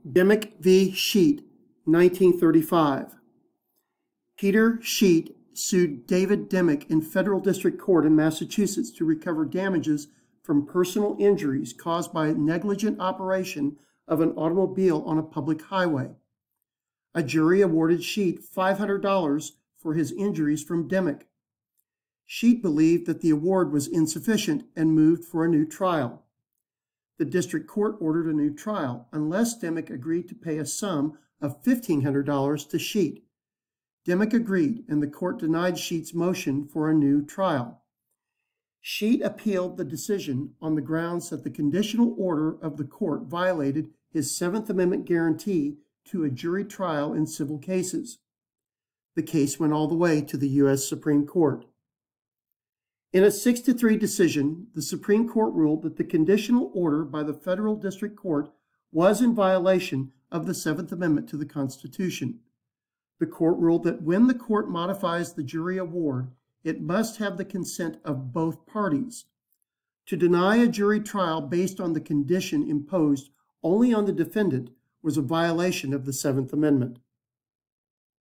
Dimick v. Sheet, 1935. Peter Sheet sued David Dimick in federal district court in Massachusetts to recover damages from personal injuries caused by negligent operation of an automobile on a public highway. A jury awarded Sheet $500 for his injuries from Dimick. Sheet believed that the award was insufficient and moved for a new trial. The district court ordered a new trial unless Dimick agreed to pay a sum of $1,500 to Sheet. Dimick agreed, and the court denied Sheet's motion for a new trial. Sheet appealed the decision on the grounds that the conditional order of the court violated his Seventh Amendment guarantee to a jury trial in civil cases. The case went all the way to the U.S. Supreme Court. In a 6-3 decision, the Supreme Court ruled that the conditional order by the federal district court was in violation of the Seventh Amendment to the Constitution. The court ruled that when the court modifies the jury award, it must have the consent of both parties. To deny a jury trial based on the condition imposed only on the defendant was a violation of the Seventh Amendment.